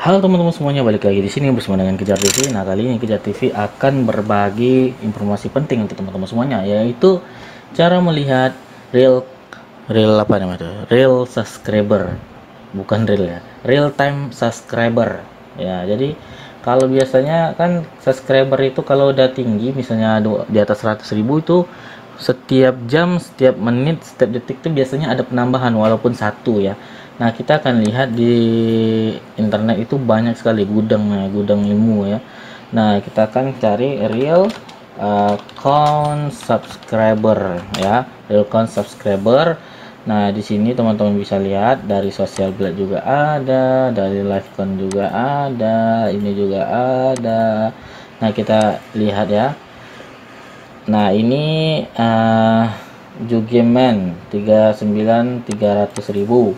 Halo teman-teman semuanya, balik lagi di sini bersama dengan Kejar TV. Nah, kali ini Kejar TV akan berbagi informasi penting untuk teman-teman semuanya, yaitu cara melihat real real apa namanya itu? Real subscriber. Bukan real ya. Real time subscriber. Ya, jadi kalau biasanya kan subscriber itu kalau udah tinggi, misalnya di atas 100.000 itu setiap jam, setiap menit, setiap detik itu biasanya ada penambahan walaupun satu ya. Nah, kita akan lihat di internet itu banyak sekali gudang ilmu ya. Nah, kita akan cari real count subscriber ya, real count subscriber. Nah, di sini teman-teman bisa lihat dari social blade juga ada, dari live count juga ada, ini juga ada. Nah, kita lihat ya. Nah, ini Jugeman 300.000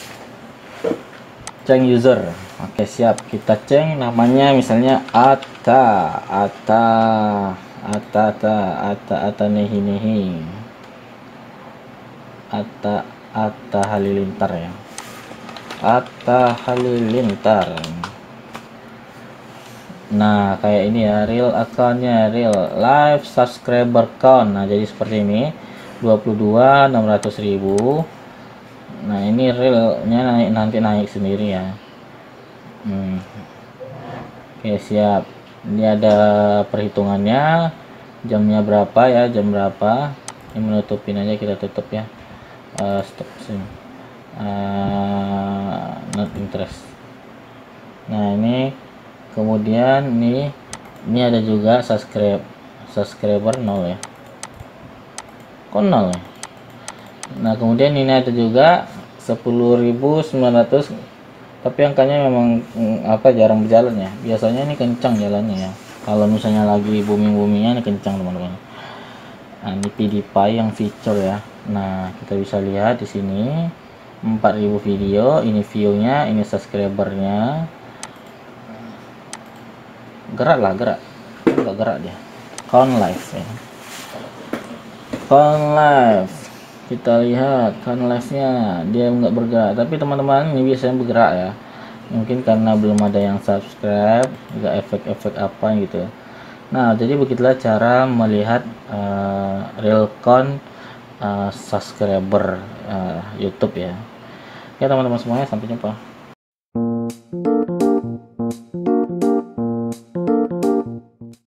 ceng user. Oke, siap, kita ceng namanya misalnya Ata nehi Ata Halilintar ya, Ata Halilintar. Nah, kayak ini ya, real accountnya, real live subscriber count. Nah, jadi seperti ini 22.600.000. Nah, ini realnya nanti naik sendiri ya. Oke, siap. Ini ada perhitungannya, jamnya berapa ya, jam berapa. Ini menutupin aja, kita tutup ya. Stop sini. Not interest. Nah, ini kemudian ini ada juga subscriber 0 ya. Kok 0 ya? Nah, kemudian ini ada juga 10.900, tapi angkanya memang jarang berjalan ya. Biasanya ini kencang jalannya ya. Kalau misalnya lagi booming-boomingnya ini kencang teman-teman. Nah, ini PewDiePie yang feature ya. Nah, kita bisa lihat di sini 4.000 video, ini view-nya, ini subscribernya. Gerak enggak gerak dia. Count live ya. Count live, kita lihat count live nya dia nggak bergerak, tapi teman-teman ini biasanya bergerak ya, mungkin karena belum ada yang subscribe, nggak efek-efek apa gitu. Nah, jadi begitulah cara melihat real count subscriber YouTube ya. Ya teman-teman semuanya, sampai jumpa.